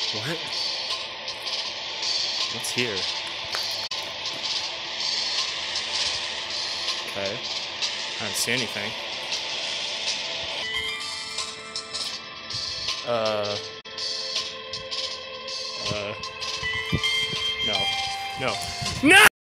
What? What's here? Okay. I don't see anything. No. No. No!